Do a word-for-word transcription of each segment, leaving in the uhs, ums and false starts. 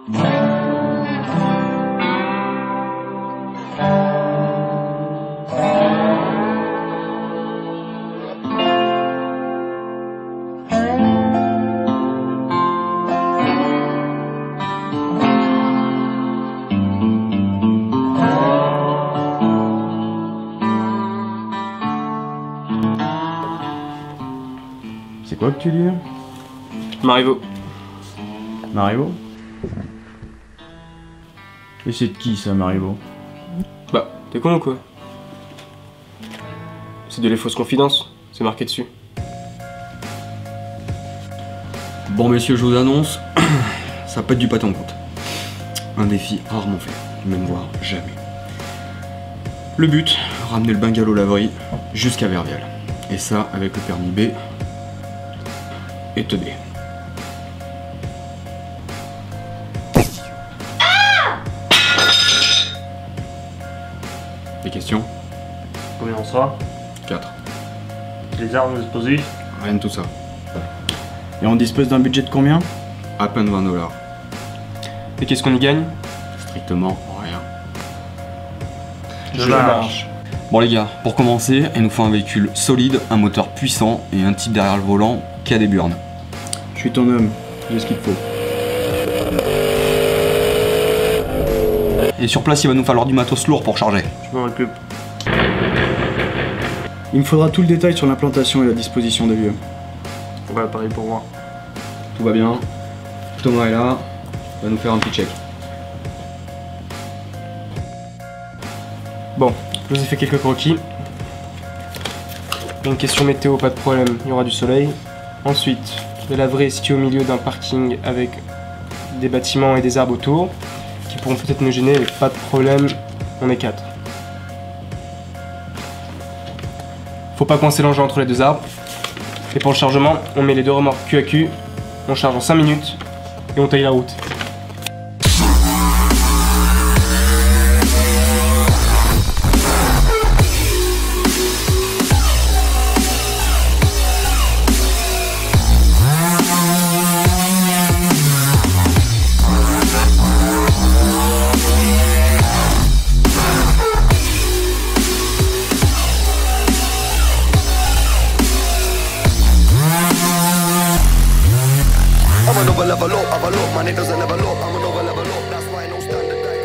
C'est quoi que tu lis? Marivaux. Marivaux? Et c'est de qui ça, Marivaux? Bah, t'es con ou quoi? C'est de les fausses confidences, c'est marqué dessus. Bon messieurs, je vous annonce, ça peut être du pâté en croûte. Un défi rarement fait, même voire jamais. Le but, ramener le bungalow laverie jusqu'à Vervial. Et ça avec le permis B et T B. Des questions? Combien on sera? quatre. Les armes explosives? Rien de tout ça. Et on dispose d'un budget de combien? À peine vingt dollars. Et qu'est-ce qu'on y gagne? Strictement rien. Je marche. Bon les gars, pour commencer, il nous faut un véhicule solide, un moteur puissant et un type derrière le volant qui a des burnes. Je suis ton homme, j'ai ce qu'il te faut. Et sur place, il va nous falloir du matos lourd pour charger. Je m'en occupe. Il me faudra tout le détail sur l'implantation et la disposition des lieux. Ouais, pareil pour moi. Tout va bien. Thomas est là, il va nous faire un petit check. Bon, je vous ai fait quelques croquis. Une question météo, pas de problème, il y aura du soleil. Ensuite, le laverie est situé au milieu d'un parking avec des bâtiments et des arbres autour qui pourront peut-être nous gêner, mais pas de problème, on est quatre. Faut pas coincer l'engin entre les deux arbres. Et pour le chargement, on met les deux remorques cul à cul, on charge en cinq minutes et on taille la route. I'm a never level up, I'm a low, my niggas a never low, I'm a never level up, that's why I don't stand the die.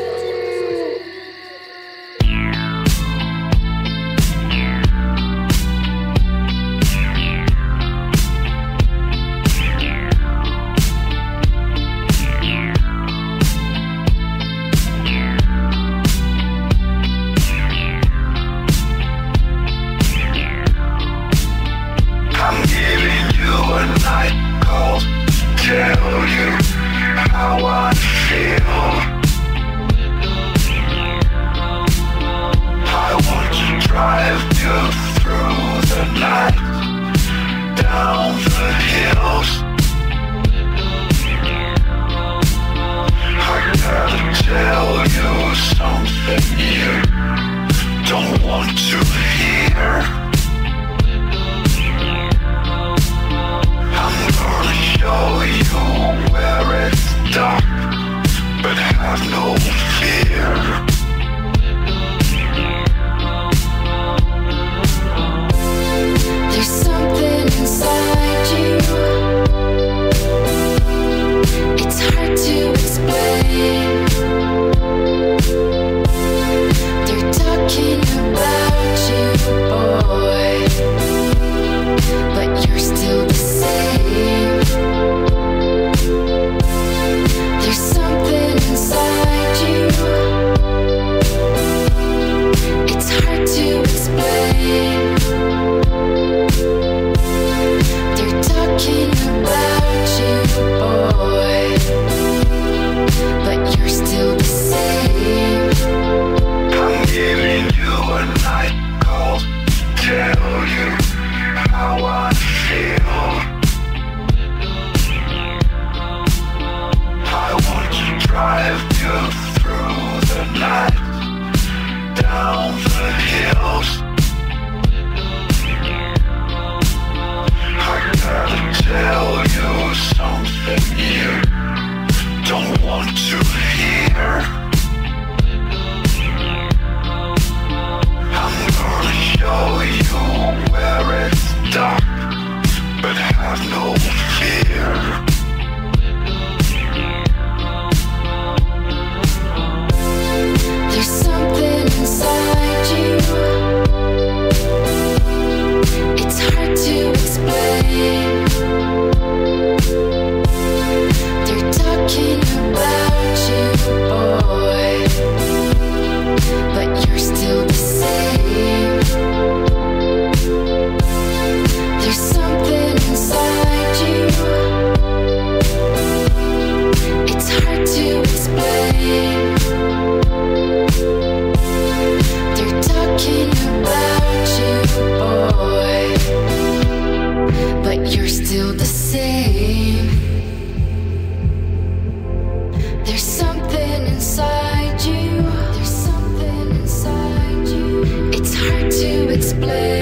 I'm giving you a night call. Tell you how I play.